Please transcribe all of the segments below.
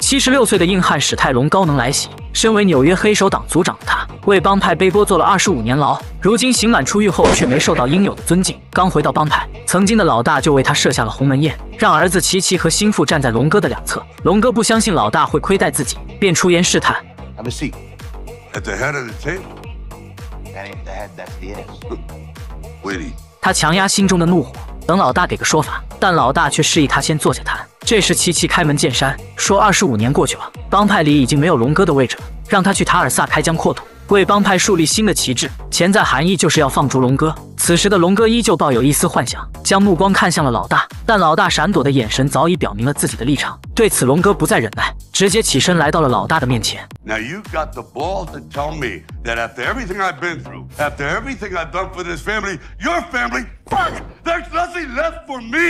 76岁的硬汉史泰龙高能来袭，身为纽约黑手党族长的他，为帮派背锅坐了25年牢，如今刑满出狱后却没受到应有的尊敬。刚回到帮派，曾经的老大就为他设下了鸿门宴，让儿子琪琪和心腹站在龙哥的两侧。龙哥不相信老大会亏待自己，便出言试探。 Have a seat. At the head of the table? That ain't the head, that's the ass. Wait. 他强压心中的怒火，等老大给个说法，但老大却示意他先坐下谈。这时琪琪开门见山说，25年过去了，帮派里已经没有龙哥的位置了，让他去塔尔萨开疆扩土，为帮派树立新的旗帜，潜在含义就是要放逐龙哥。此时的龙哥依旧抱有一丝幻想，将目光看向了老大，但老大闪躲的眼神早已表明了自己的立场。对此，龙哥不再忍耐，直接起身来到了老大的面前。 Now you got the balls to tell me that after everything I've been through, after everything I've done for this family, your family, fuck, there's nothing left for me.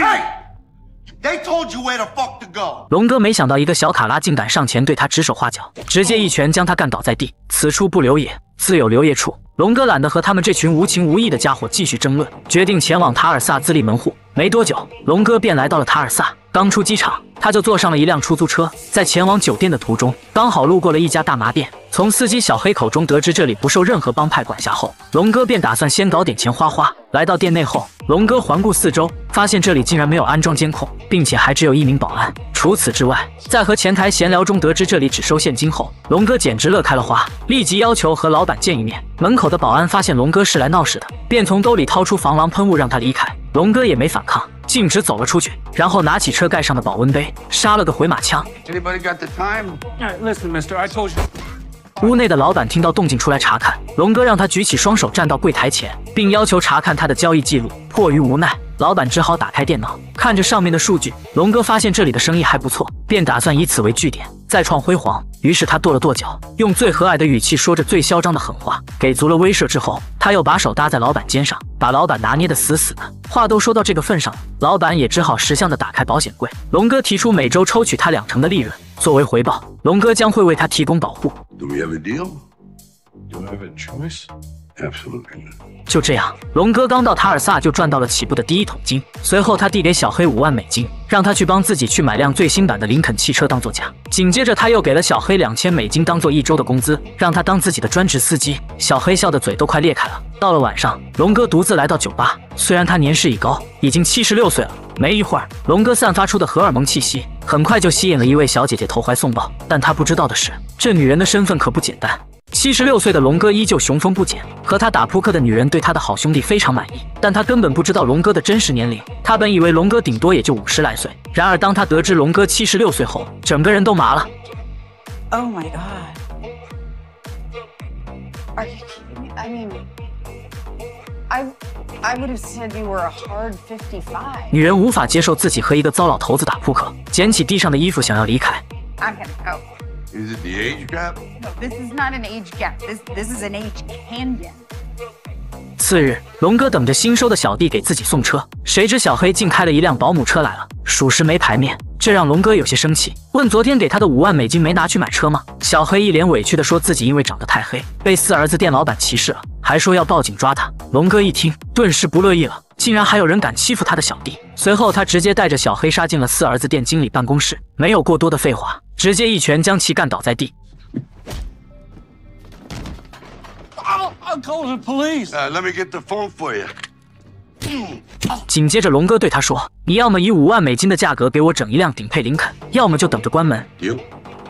They told you where the fuck to go. 龙哥没想到一个小卡拉竟敢上前对他指手画脚，直接一拳将他干倒在地。此处不留爷，自有留爷处。龙哥懒得和他们这群无情无义的家伙继续争论，决定前往塔尔萨自立门户。没多久，龙哥便来到了塔尔萨。刚出机场，他就坐上了一辆出租车，在前往酒店的途中，刚好路过了一家大麻店。从司机小黑口中得知这里不受任何帮派管辖后，龙哥便打算先搞点钱花花。来到店内后，龙哥环顾四周，发现这里竟然没有安装监控，并且还只有1名保安。除此之外，在和前台闲聊中得知这里只收现金后，龙哥简直乐开了花，立即要求和老板见一面。门口的保安发现龙哥是来闹事的，便从兜里掏出防狼喷雾让他离开。龙哥也没反抗，径直走了出去，然后拿起车盖上的保温杯，杀了个回马枪。 Anybody got the time? Listen, mister, I told you. 屋内的老板听到动静出来查看，龙哥让他举起双手站到柜台前，并要求查看他的交易记录。迫于无奈，老板只好打开电脑，看着上面的数据。龙哥发现这里的生意还不错，便打算以此为据点，再创辉煌。于是他跺了跺脚，用最和蔼的语气说着最嚣张的狠话，给足了威慑之后，他又把手搭在老板肩上，把老板拿捏得死死的。话都说到这个份上了，老板也只好识相的打开保险柜。龙哥提出每周抽取他2成的利润，作为回报，龙哥将会为他提供保护。 Do we have a deal? Do I have a choice? Absolutely. 就这样，龙哥刚到塔尔萨就赚到了起步的第1桶金。随后他递给小黑5万美金，让他去帮自己去买辆最新版的林肯汽车当做价。紧接着他又给了小黑2000美金当做1周的工资，让他当自己的专职司机。小黑笑得嘴都快裂开了。到了晚上，龙哥独自来到酒吧，虽然他年事已高，已经76岁了。没一会儿，龙哥散发出的荷尔蒙气息很快就吸引了一位小姐姐投怀送抱，但他不知道的是，这女人的身份可不简单。76岁的龙哥依旧雄风不减，和他打扑克的女人对他的好兄弟非常满意，但他根本不知道龙哥的真实年龄。他本以为龙哥顶多也就50来岁，然而当他得知龙哥76岁后，整个人都麻了。 Oh my god. Are you kidding me? I mean, I would have said you were a hard 55. 女人无法接受自己和一个糟老头子打扑克，捡起地上的衣服想要离开。 I'm gonna go. Is it the age gap? No, this is not an age gap. This is an age canyon. 次日，龙哥等着新收的小弟给自己送车，谁知小黑竟开了一辆保姆车来了，属实没排面，这让龙哥有些生气，问昨天给他的5万美金没拿去买车吗？小黑一脸委屈地说自己因为长得太黑，被4儿子店老板歧视了，还说要报警抓他。龙哥一听，顿时不乐意了，竟然还有人敢欺负他的小弟。随后他直接带着小黑杀进了4儿子店经理办公室，没有过多的废话，直接一拳将其干倒在地。 I'll call the police. Let me get the phone for you. 紧接着龙哥对他说，你要么以5万美金的价格给我整一辆顶配林肯，要么就等着关门。 You?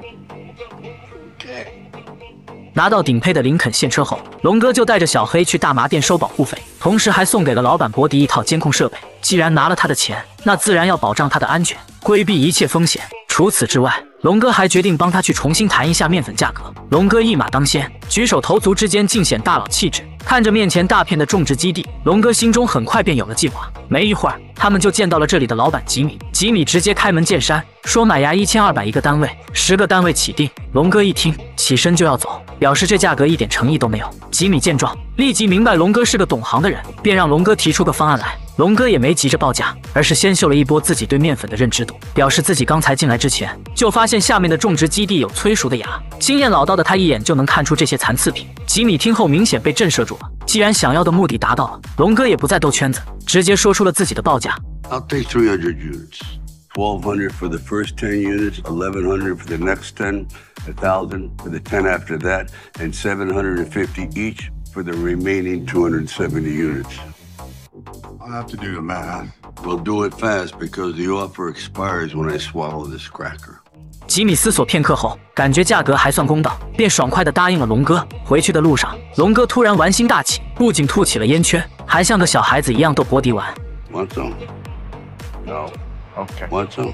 拿到顶配的林肯现车后，龙哥就带着小黑去大麻店收保护费，同时还送给了老板伯迪一套监控设备。既然拿了他的钱，那自然要保障他的安全，规避一切风险。除此之外，龙哥还决定帮他去重新谈一下面粉价格。龙哥一马当先，举手投足之间尽显大佬气质。看着面前大片的种植基地，龙哥心中很快便有了计划。没一会儿，他们就见到了这里的老板吉米。吉米直接开门见山说买牙1200一个单位，10个单位起订。龙哥一听，起身就要走，表示这价格一点诚意都没有。吉米见状，立即明白龙哥是个懂行的人，便让龙哥提出个方案来。龙哥也没急着报价，而是先秀了一波自己对面粉的认知度，表示自己刚才进来之前就发现下面的种植基地有催熟的牙。经验老道的他一眼就能看出这些残次品。吉米听后明显被震慑住了，既然想要的目的达到了，龙哥也不再兜圈子，直接说出了自己的报价。 I'll take 300 units. 1,200 for the first 10 units, 1,100 for the next 10, 1,000 for the 10 after that, and 750 each for the remaining 270 units. I'll have to do the math. We'll do it fast because the offer expires when I swallow this cracker. 吉米思索片刻后，感觉价格还算公道，便爽快地答应了龙哥。回去的路上，龙哥突然玩心大起，不仅吐起了烟圈，还像个小孩子一样逗伯迪玩。 Want some? No. Okay. Want some?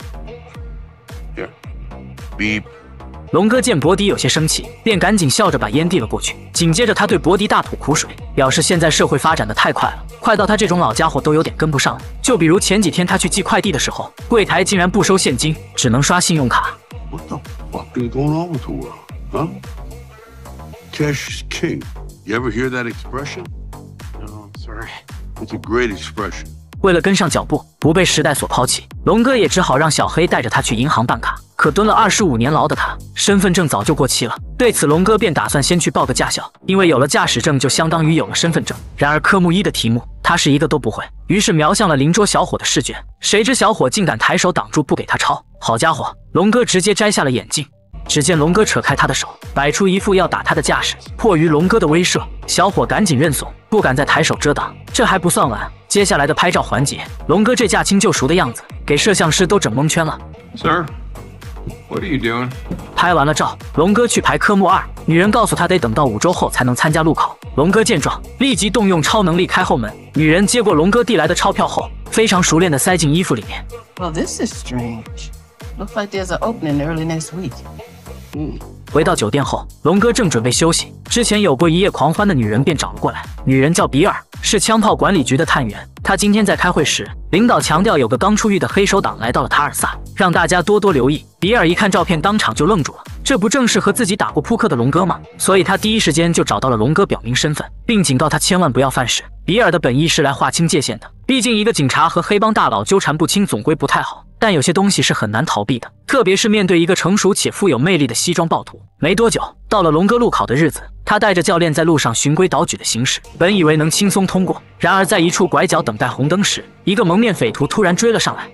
Here. Beep. 龙哥见伯迪有些生气，便赶紧笑着把烟递了过去。紧接着，他对伯迪大吐苦水，表示现在社会发展的太快了，快到他这种老家伙都有点跟不上了。就比如前几天他去寄快递的时候，柜台竟然不收现金，只能刷信用卡。 What the fuck is going on with the world? Huh? Cash is king. You ever hear that expression? No, sorry. It's a great expression. 为了跟上脚步，不被时代所抛弃，龙哥也只好让小黑带着他去银行办卡。可蹲了25年牢的他，身份证早就过期了。对此，龙哥便打算先去报个驾校，因为有了驾驶证就相当于有了身份证。然而科目1的题目，他是一个都不会，于是瞄向了邻桌小伙的试卷。谁知小伙竟敢抬手挡住不给他抄，好家伙，龙哥直接摘下了眼镜。只见龙哥扯开他的手，摆出一副要打他的架势。迫于龙哥的威慑，小伙赶紧认怂，不敢再抬手遮挡。这还不算完，接下来的拍照环节，龙哥这驾轻就熟的样子，给摄像师都整蒙圈了。 Sir, what are you doing? 拍完了照，龙哥去排科目2，女人告诉他得等到5周后才能参加路考。龙哥见状，立即动用超能力开后门。女人接过龙哥递来的钞票后，非常熟练地塞进衣服里面。 Well, this is strange. Looks like there's an opening early next week. 回到酒店后，龙哥正准备休息，之前有过一夜狂欢的女人便找了过来。女人叫比尔，是枪炮管理局的探员。他今天在开会时，领导强调有个刚出狱的黑手党来到了塔尔萨，让大家多多留意。比尔一看照片，当场就愣住了，这不正是和自己打过扑克的龙哥吗？所以他第一时间就找到了龙哥表明身份，并警告他千万不要犯事。比尔的本意是来划清界限的，毕竟一个警察和黑帮大佬纠缠不清，总归不太好。但有些东西是很难逃避的，特别是面对一个成熟且富有魅力的西装暴徒。没多久，到了龙哥路考的日子，他带着教练在路上循规蹈矩的行驶，本以为能轻松通过。然而在一处拐角等待红灯时，一个蒙面匪徒突然追了上来。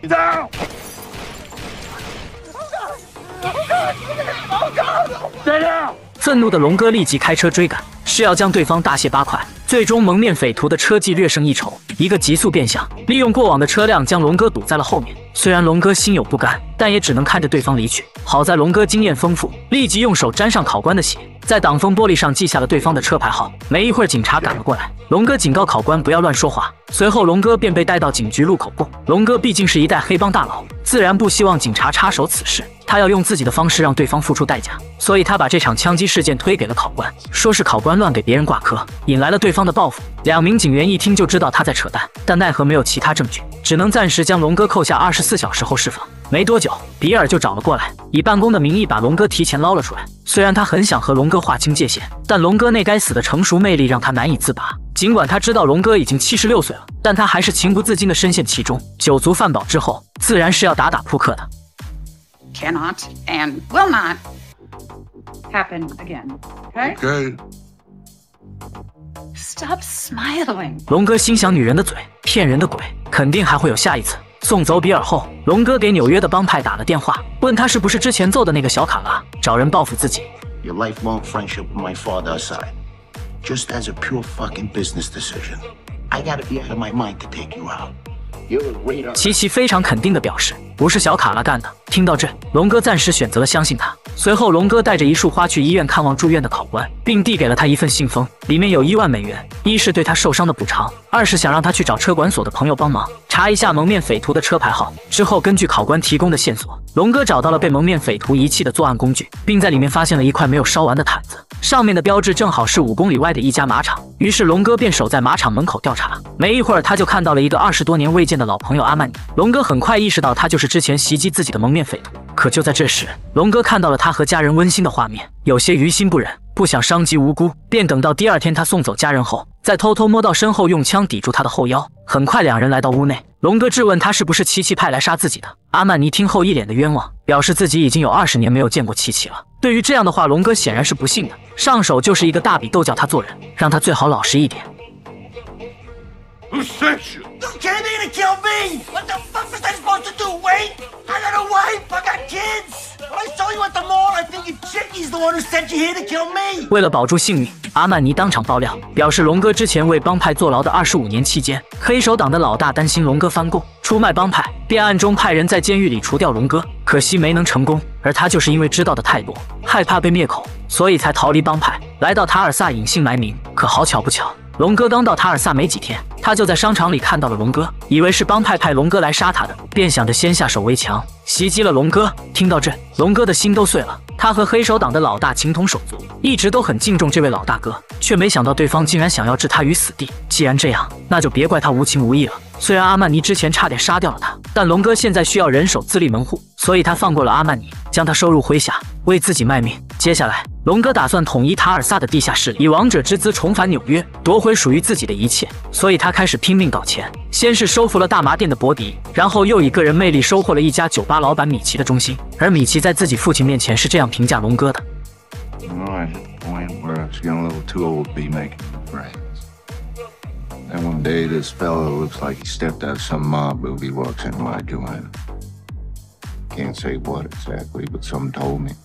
愤怒的龙哥立即开车追赶，是要将对方大卸八块。最终蒙面匪徒的车技略胜一筹，一个急速变向，利用过往的车辆将龙哥堵在了后面。虽然龙哥心有不甘，但也只能看着对方离去。好在龙哥经验丰富，立即用手沾上考官的血，在挡风玻璃上记下了对方的车牌号。没一会儿，警察赶了过来，龙哥警告考官不要乱说话。随后龙哥便被带到警局录口供。龙哥毕竟是一代黑帮大佬，自然不希望警察插手此事，他要用自己的方式让对方付出代价，所以他把这场枪击事件推给了考官，说是考官乱给别人挂科，引来了对方的报复。2名警员一听就知道他在扯淡，但奈何没有其他证据，只能暂时将龙哥扣下24小时后释放。没多久，比尔就找了过来，以办公的名义把龙哥提前捞了出来。虽然他很想和龙哥划清界限，但龙哥那该死的成熟魅力让他难以自拔。尽管他知道龙哥已经76岁了，但他还是情不自禁地深陷其中。酒足饭饱之后，自然是要打扑克的。 Cannot and will not happen again. Okay? Okay. Stop smiling. 龙哥心想，女人的嘴，骗人的鬼，肯定还会有下一次。送走比尔后，龙哥给纽约的帮派打了电话，问他是不是之前揍的那个小卡拉，找人报复自己。 Your lifelong friendship with my father aside, just as a pure fucking business decision, I gotta be out of my mind to take you out. You're a great. 琪琪非常肯定地表示，不是小卡拉干的。听到这，龙哥暂时选择了相信他。随后，龙哥带着一束花去医院看望住院的考官，并递给了他一份信封，里面有1万美元，一是对他受伤的补偿，二是想让他去找车管所的朋友帮忙查一下蒙面匪徒的车牌号。之后，根据考官提供的线索，龙哥找到了被蒙面匪徒遗弃的作案工具，并在里面发现了一块没有烧完的毯子，上面的标志正好是5公里外的一家马场。于是，龙哥便守在马场门口调查。没一会儿，他就看到了一个20多年未见的老朋友阿曼尼。龙哥很快意识到他就是之前袭击自己的蒙面匪徒。可就在这时，龙哥看到了他和家人温馨的画面，有些于心不忍，不想伤及无辜，便等到第2天他送走家人后，再偷偷摸到身后用枪抵住他的后腰。很快2人来到屋内，龙哥质问他是不是琪琪派来杀自己的。阿曼尼听后一脸的冤枉，表示自己已经有20年没有见过琪琪了。对于这样的话，龙哥显然是不信的，上手就是一个大笔逗教他做人，让他最好老实一点。 Who sent you? You came here to kill me! What the fuck was I supposed to do? Wait? I got a wife, I got kids! When I saw you at the mall, I figured Chicky's the one who sent you here to kill me! 为了保住性命，阿曼尼当场爆料，表示龙哥之前为帮派坐牢的25年期间，黑手党的老大担心龙哥翻供出卖帮派，便暗中派人在监狱里除掉龙哥，可惜没能成功。而他就是因为知道的太多，害怕被灭口，所以才逃离帮派，来到塔尔萨隐姓埋名。可好巧不巧，龙哥刚到塔尔萨没几天，他就在商场里看到了龙哥，以为是帮派派龙哥来杀他的，便想着先下手为强，袭击了龙哥。听到这，龙哥的心都碎了。他和黑手党的老大情同手足，一直都很敬重这位老大哥，却没想到对方竟然想要置他于死地。既然这样，那就别怪他无情无义了。虽然阿曼尼之前差点杀掉了他，但龙哥现在需要人手自立门户，所以他放过了阿曼尼，将他收入麾下，为自己卖命。接下来，龙哥打算统一塔尔萨的地下势力，以王者之姿重返纽约，夺回属于自己的一切。所以他开始拼命搞钱，先是收服了大麻店的伯迪，然后又以个人魅力收获了一家酒吧老板米奇的忠心。而米奇在自己父亲面前是这样评价龙哥的 I'm at the point where I was getting a little too old to be making friends. And one day, this fella looks like he stepped out of some mob movie walks into my joint. Can't say what exactly, but something told me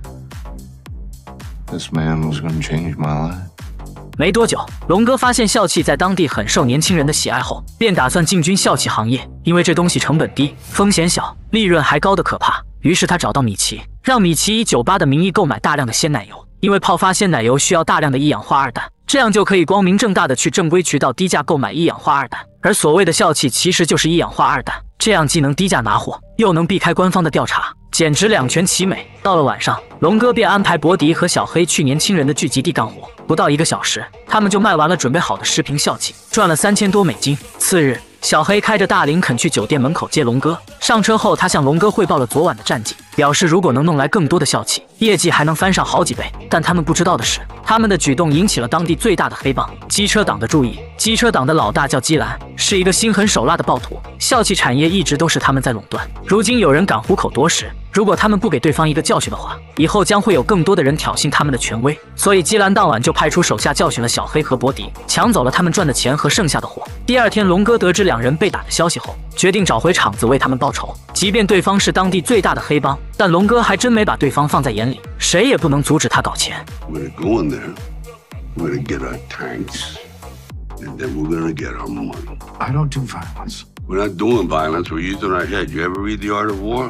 this man was gonna change my life. 没多久，龙哥发现笑气在当地很受年轻人的喜爱后，便打算进军笑气行业，因为这东西成本低，风险小，利润还高的可怕。于是他找到米奇，让米奇以酒吧的名义购买大量的鲜奶油，因为泡发鲜奶油需要大量的一氧化二氮，这样就可以光明正大的去正规渠道低价购买一氧化二氮。而所谓的笑气其实就是一氧化二氮，这样既能低价拿货，又能避开官方的调查，简直两全其美。到了晚上，龙哥便安排伯迪和小黑去年轻人的聚集地干活，不到1个小时，他们就卖完了准备好的10瓶笑气，赚了3000多美金。次日，小黑开着大林肯去酒店门口接龙哥，上车后他向龙哥汇报了昨晚的战绩，表示如果能弄来更多的笑气，业绩还能翻上好几倍。但他们不知道的是，他们的举动引起了当地最大的黑帮机车党的注意。机车党的老大叫基兰，是一个心狠手辣的暴徒，笑气产业一直都是他们在垄断。如今有人敢虎口夺食，如果他们不给对方一个教训的话，以后将会有更多的人挑衅他们的权威。所以基兰当晚就派出手下教训了小黑和伯迪，抢走了他们赚的钱和剩下的货。第二天，龙哥得知2人被打的消息后，决定找回场子为他们报仇。即便对方是当地最大的黑帮，但龙哥还真没把对方放在眼里，谁也不能阻止他搞钱。 We're gonna go in there. We're gonna get our tanks, and then we're gonna get our money. I don't do violence. We're not doing violence. We're using our head. You ever read The Art of War?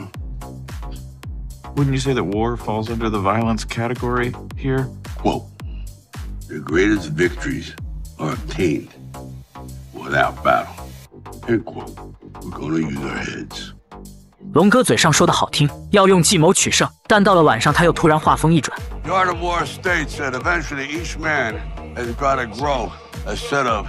Wouldn't you say that war falls under the violence category here? Quote: The greatest victories are obtained without battle. End quote. We're gonna use our heads. 龙哥嘴上说的好听，要用计谋取胜，但到了晚上他又突然话锋一转。 The Art of War states that eventually each man has got to grow a set of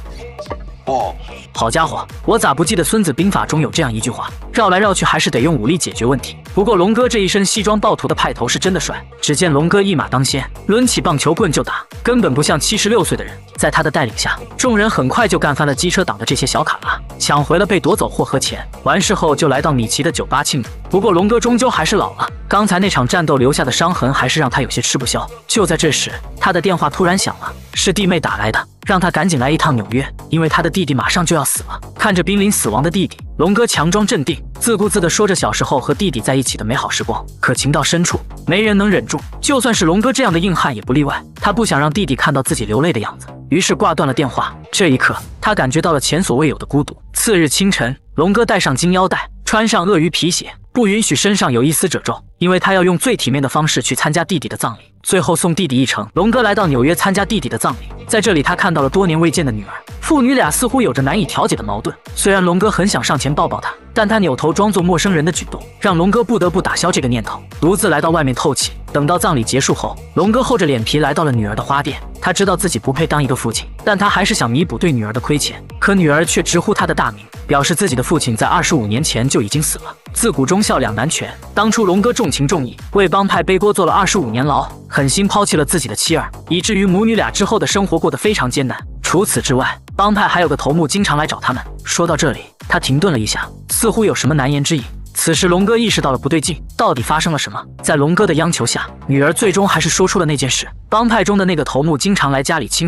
balls. 好家伙，我咋不记得《孙子兵法》中有这样一句话？绕来绕去还是得用武力解决问题。不过龙哥这一身西装暴徒的派头是真的帅，只见龙哥一马当先，抡起棒球棍就打，根本不像76岁的人。在他的带领下，众人很快就干翻了机车党的这些小卡拉，抢回了被夺走货和钱。完事后就来到米奇的酒吧庆祝。不过龙哥终究还是老了，刚才那场战斗留下的伤痕还是让他有些吃不消。就在这时，他的电话突然响了，是弟妹打来的，让他赶紧来一趟纽约，因为他的弟弟马上就要死了。看着濒临死亡的弟弟，龙哥强装镇定，自顾自地说着小时候和弟弟在一起的美好时光。可情到深处，没人能忍住，就算是龙哥这样的硬汉也不例外。他不想让弟弟看到自己流泪的样子，于是挂断了电话。这一刻，他感觉到了前所未有的孤独。次日清晨，龙哥戴上金腰带，穿上鳄鱼皮鞋，不允许身上有一丝褶皱，因为他要用最体面的方式去参加弟弟的葬礼，最后送弟弟一程。龙哥来到纽约参加弟弟的葬礼，在这里他看到了多年未见的女儿，父女俩似乎有着难以调解的矛盾。虽然龙哥很想上前抱抱她，但他扭头装作陌生人的举动，让龙哥不得不打消这个念头，独自来到外面透气。等到葬礼结束后，龙哥厚着脸皮来到了女儿的花店。他知道自己不配当一个父亲，但他还是想弥补对女儿的亏欠。可女儿却直呼他的大名，表示自己的父亲在25年前就已经死了。自古忠孝两难全，当初龙哥重情重义，为帮派背锅坐了25年牢，狠心抛弃了自己的妻儿，以至于母女俩之后的生活过得非常艰难。除此之外，帮派还有个头目经常来找他们。说到这里，他停顿了一下，似乎有什么难言之隐。此时龙哥意识到了不对劲，到底发生了什么？在龙哥的央求下，女儿最终还是说出了那件事。帮派中的那个头目经常来家里侵犯他，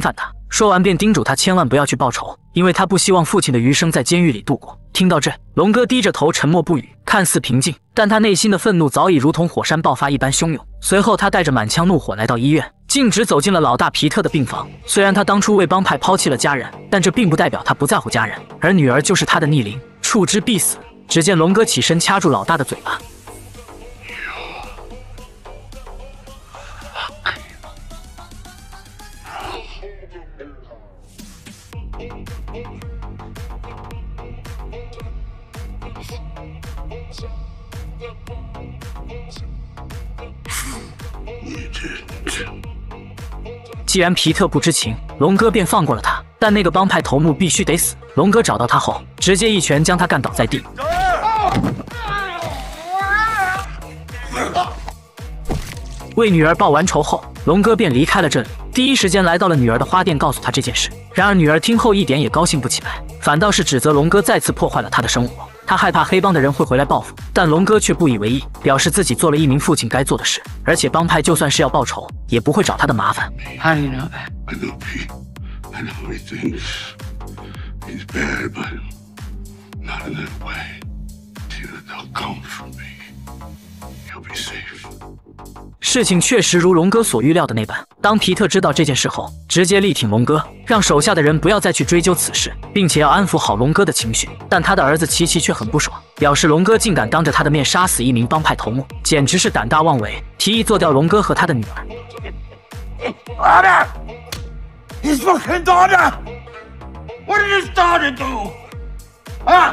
说完便叮嘱他千万不要去报仇，因为他不希望父亲的余生在监狱里度过。听到这，龙哥低着头沉默不语，看似平静，但他内心的愤怒早已如同火山爆发一般汹涌。随后他带着满腔怒火来到医院，径直走进了老大皮特的病房。虽然他当初为帮派抛弃了家人，但这并不代表他不在乎家人，而女儿就是他的逆鳞，触之必死。只见龙哥起身掐住老大的嘴巴。既然皮特不知情，龙哥便放过了他，但那个帮派头目必须得死。龙哥找到他后，直接一拳将他干倒在地。为女儿报完仇后，龙哥便离开了这里，第一时间来到了女儿的花店，告诉她这件事。然而女儿听后一点也高兴不起来，反倒是指责龙哥再次破坏了她的生活。她害怕黑帮的人会回来报复，但龙哥却不以为意，表示自己做了一名父亲该做的事，而且帮派就算是要报仇，也不会找他的麻烦。 How do you know that? I know Pete. I know he thinks he's bad, but not in that way. Till they'll come for me. You'll be safe. 事情确实如龙哥所预料的那般，当皮特知道这件事后，直接力挺龙哥，让手下的人不要再去追究此事，并且要安抚好龙哥的情绪。但他的儿子琪琪却很不爽，表示龙哥竟敢当着他的面杀死一名帮派头目，简直是胆大妄为，提议做掉龙哥和他的女儿。 Daughter! His fucking daughter! What did his daughter do? Huh?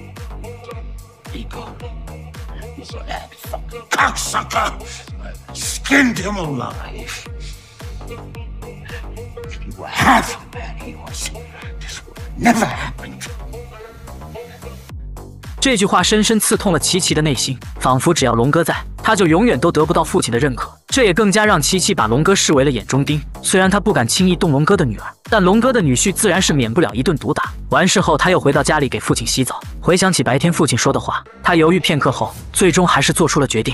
Nico, he's that fucking cocksucker. Skinned him alive. If you were half the man he was, this would never happen. 这句话深深刺痛了琪琪的内心，仿佛只要龙哥在，他就永远都得不到父亲的认可。这也更加让琪琪把龙哥视为了眼中钉。虽然他不敢轻易动龙哥的女儿，但龙哥的女婿自然是免不了一顿毒打。完事后，他又回到家里给父亲洗澡，回想起白天父亲说的话，他犹豫片刻后，最终还是做出了决定。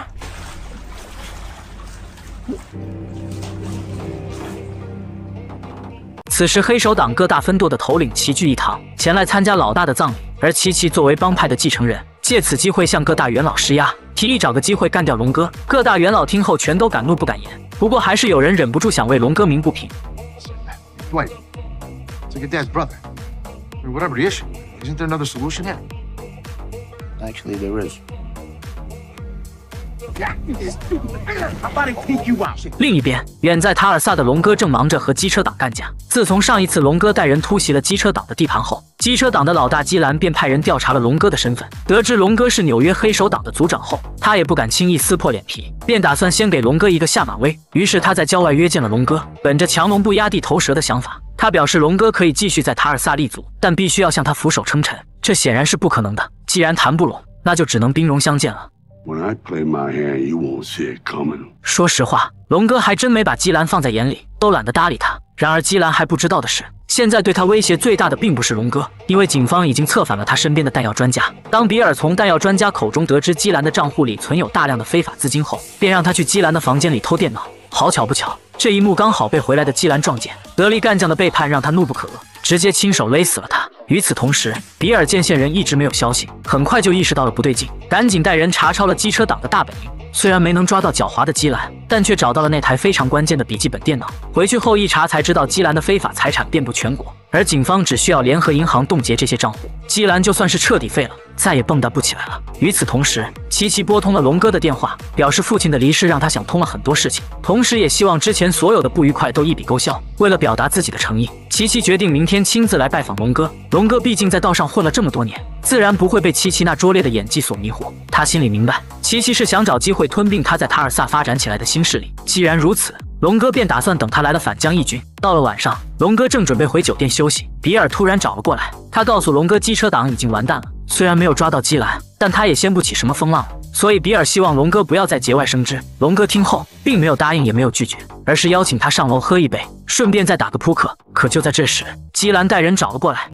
此时，黑手党各大分舵的头领齐聚一堂，前来参加老大的葬礼。而琪琪作为帮派的继承人，借此机会向各大元老施压，提议找个机会干掉龙哥。各大元老听后全都敢怒不敢言，不过还是有人忍不住想为龙哥鸣不平。 Dwight, it's like your dad's brother. I mean, whatever the issue, isn't there another solution here? Actually, there is. 另一边，远在塔尔萨的龙哥正忙着和机车党干架。自从上一次龙哥带人突袭了机车党的地盘后，机车党的老大基兰便派人调查了龙哥的身份。得知龙哥是纽约黑手党的组长后，他也不敢轻易撕破脸皮，便打算先给龙哥一个下马威。于是他在郊外约见了龙哥，本着强龙不压地头蛇的想法，他表示龙哥可以继续在塔尔萨立足，但必须要向他俯首称臣。这显然是不可能的，既然谈不拢，那就只能兵戎相见了。 When I play my hand, you won't see it coming. 说实话，龙哥还真没把基兰放在眼里，都懒得搭理他。然而基兰还不知道的是，现在对他威胁最大的并不是龙哥，因为警方已经策反了他身边的弹药专家。当比尔从弹药专家口中得知基兰的账户里存有大量的非法资金后，便让他去基兰的房间里偷电脑。好巧不巧，这一幕刚好被回来的基兰撞见。得力干将的背叛让他怒不可遏，直接亲手勒死了他。与此同时，比尔见线人一直没有消息，很快就意识到了不对劲，赶紧带人查抄了机车党的大本营。虽然没能抓到狡猾的基兰，但却找到了那台非常关键的笔记本电脑。回去后一查才知道，基兰的非法财产遍布全国，而警方只需要联合银行冻结这些账户，基兰就算是彻底废了，再也蹦跶不起来了。与此同时，琪琪拨通了龙哥的电话，表示父亲的离世让他想通了很多事情，同时也希望之前所有的不愉快都一笔勾销。为了表达自己的诚意，琪琪决定明天亲自来拜访龙哥。龙哥毕竟在道上混了这么多年，自然不会被琪琪那拙劣的演技所迷惑。他心里明白，琪琪是想找机会吞并他在塔尔萨发展起来的新势力。既然如此，龙哥便打算等他来了反将一军。到了晚上，龙哥正准备回酒店休息，比尔突然找了过来，他告诉龙哥机车党已经完蛋了。虽然没有抓到基兰，但他也掀不起什么风浪了，所以比尔希望龙哥不要再节外生枝。龙哥听后并没有答应也没有拒绝，而是邀请他上楼喝一杯，顺便再打个扑克。可就在这时，基兰带人找了过来。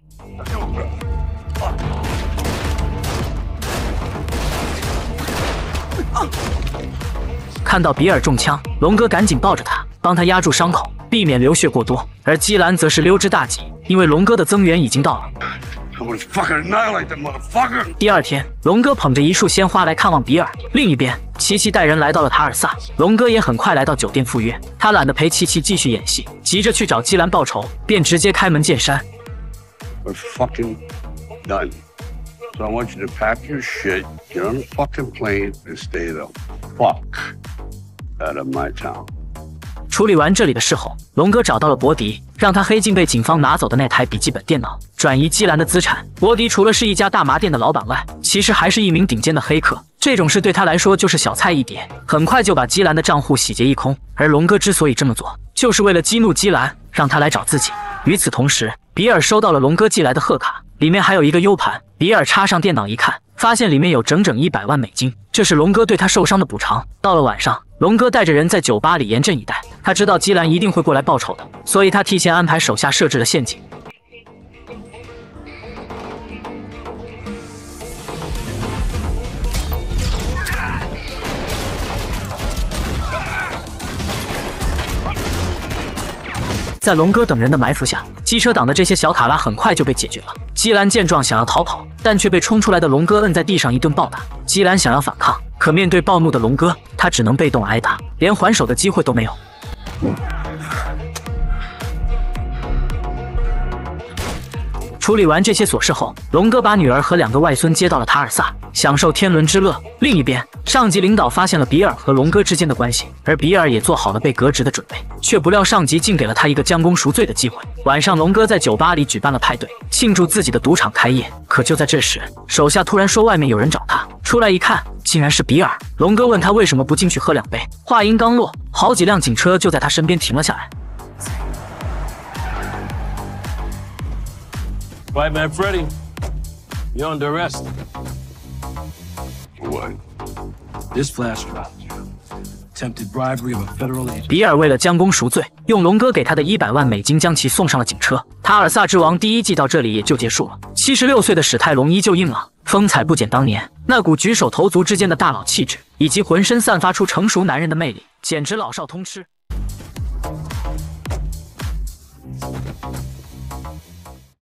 看到比尔中枪，龙哥赶紧抱着他，帮他压住伤口，避免流血过多。 而基兰则是溜之大吉，因为龙哥的增援已经到了。 I'm gonna fucking annihilate that motherfucker! 第二天，龙哥捧着一束鲜花来看望比尔。另一边，琪琪带人来到了塔尔萨，龙哥也很快来到酒店赴约。他懒得陪琪琪继续演戏，急着去找基兰报仇，便直接开门见山。 We're fucking done. So I want you to pack your shit, get on a fucking plane, and stay the fuck out of my town. 处理完这里的事后，龙哥找到了伯迪，让他黑进被警方拿走的那台笔记本电脑，转移基兰的资产。伯迪除了是一家大麻店的老板外，其实还是一名顶尖的黑客，这种事对他来说就是小菜一碟，很快就把基兰的账户洗劫一空。而龙哥之所以这么做，就是为了激怒基兰，让他来找自己。与此同时，比尔收到了龙哥寄来的贺卡，里面还有一个 U 盘。比尔插上电脑一看，发现里面有整整100万美金，这是龙哥对他受伤的补偿。到了晚上，龙哥带着人在酒吧里严阵以待，他知道基兰一定会过来报仇的，所以他提前安排手下设置了陷阱。在龙哥等人的埋伏下，机车党的这些小卡拉很快就被解决了。基兰见状想要逃跑，但却被冲出来的龙哥摁在地上一顿暴打。基兰想要反抗，可面对暴怒的龙哥，他只能被动挨打，连还手的机会都没有。处理完这些琐事后，龙哥把女儿和2个外孙接到了塔尔萨，享受天伦之乐。另一边，上级领导发现了比尔和龙哥之间的关系，而比尔也做好了被革职的准备，却不料上级竟给了他一个将功赎罪的机会。晚上，龙哥在酒吧里举办了派对，庆祝自己的赌场开业。可就在这时，手下突然说外面有人找他，出来一看，竟然是比尔。龙哥问他为什么不进去喝2杯，话音刚落，好几辆警车就在他身边停了下来。 White man Freddy, you're under arrest. What? This flash drive. Attempted bribery of a federal agent. 比尔为了将功赎罪，用龙哥给他的100万美金将其送上了警车。塔尔萨之王第1季到这里也就结束了。76岁的史泰龙依旧硬朗，风采不减当年那股举手投足之间的大佬气质，以及浑身散发出成熟男人的魅力，简直老少通吃。